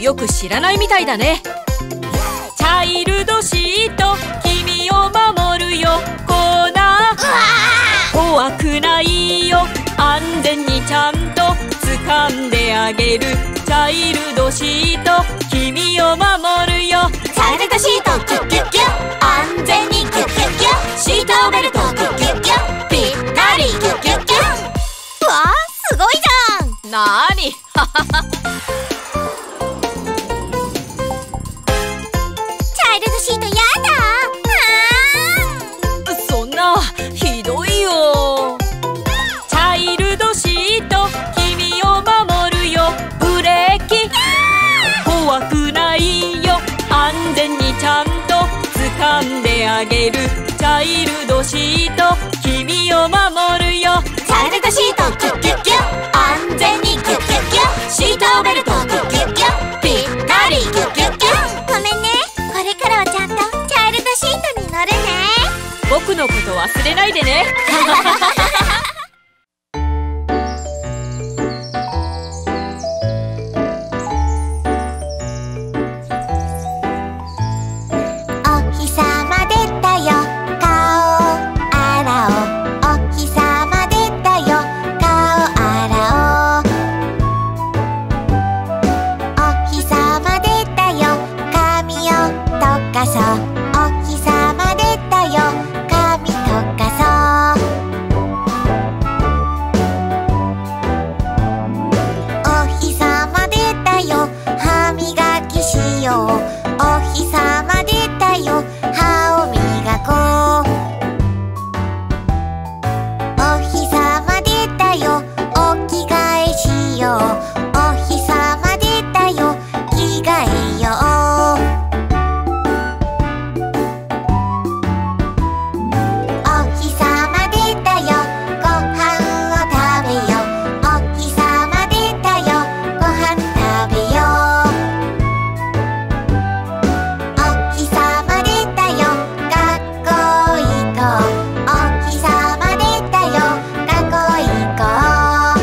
よく知らないみたいだね。チャイルドシート、君を守るよ。コーナー怖くないよ。安全にちゃんと掴んであげる。チャイルドシート、君を守るよ。 チャイルドシートキュッキュッキュッ、安全にキュッキュッキュッ、シートベルトキュッキュッキュッ、ぴったりキュッキュッキュッ。わあ、すごいじゃん。 なーにチャイルドシートやだ。 そんなひどいよ。チャイルドシート、君を守るよ。ブレーキ怖くないよ。安全にちゃんと掴んであげる。チャイルドシート、君を守るよ。 チャイルドシートキュッキュッキュッ、安全にキュッキュッキュッ、シートベルトキュッキュッキュッ、ぴったりキュッキュッキュッ。ごめんね、これからはちゃんとチャイルドシートに乗るね。 僕のこと忘れないでねお日様出たよ、顔洗おう。お日様出たよ、顔洗おう。お日様出たよ、髪を溶かそう。お日様出たよ、髪溶かそう。お日様出たよ、歯磨きしよう。お日様出たよ、歯を磨こう。お日様出たよ、お着替えしよう。お日様出たよ、着替えよう。お日様出たよ、ご飯を食べよう。お日様出たよ、ご飯食べよう。お日様出たよ、学校行こう。お日様出たよ、学校行こう。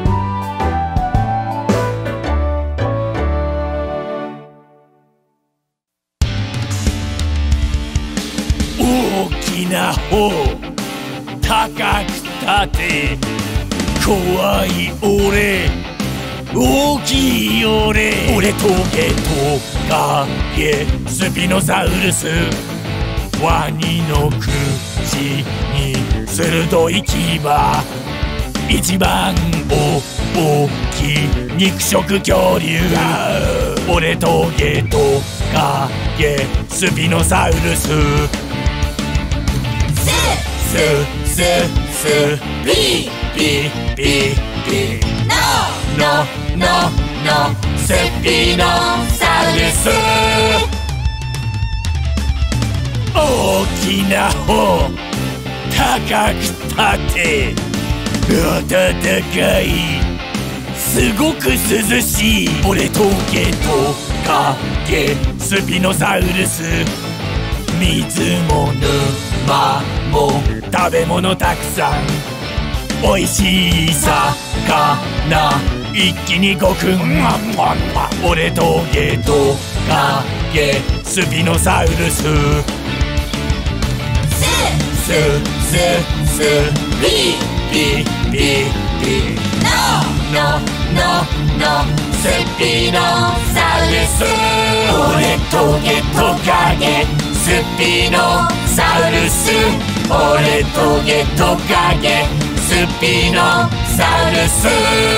大きな方、高く立て、怖い俺、大きい俺。俺トゲトカゲ、スピノサウルス。ワニの口に鋭い牙、一番大きい肉食恐竜。俺トゲトカゲ、スピノサウルス。スピピピピノスピノサウルス。大きな方、高く立て、暖かい、すごく涼しい。俺トゲトカゲ、スピノサウルス。水も沼も食べ物たくさん、おいしい魚一気に5分。俺トゲトカゲ、スピノサウルス。スピピピピノスピノサウルス。俺トゲトカゲ、スピノサウルス。俺トゲトカゲ、スピノサウルス。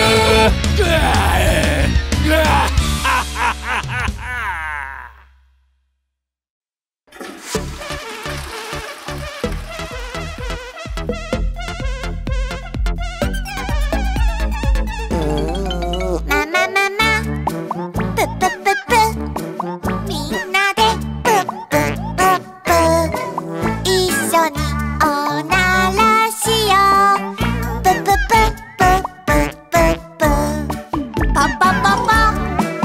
ママママ、プップップップ、みんなでプップップップ、一緒におならしよう。プップップップップップップ、パパパパ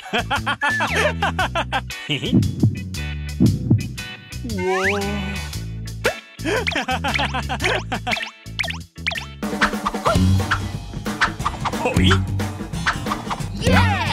ほい。 イエーイ。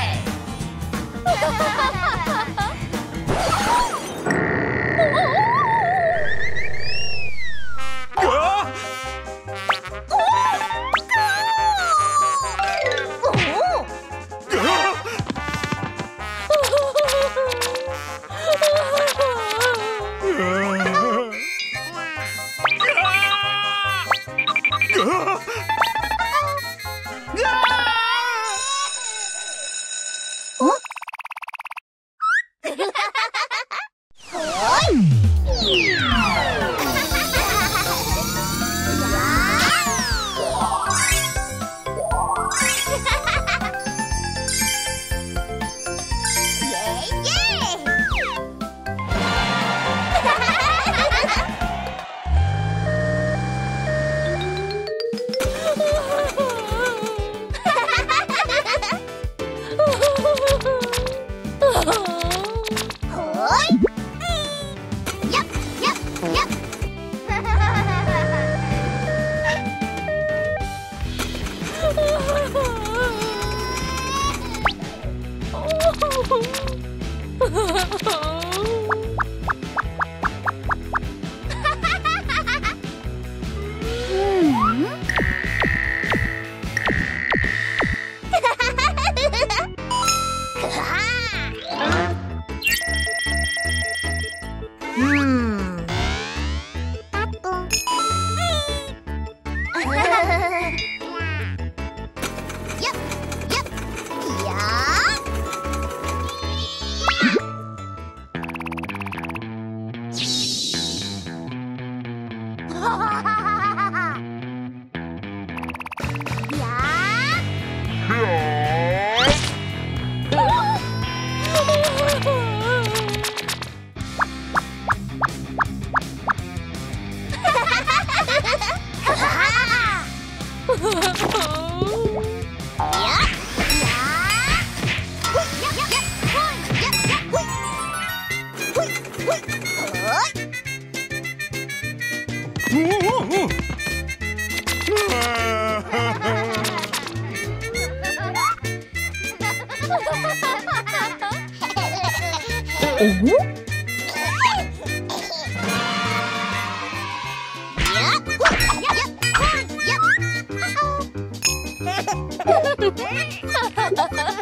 お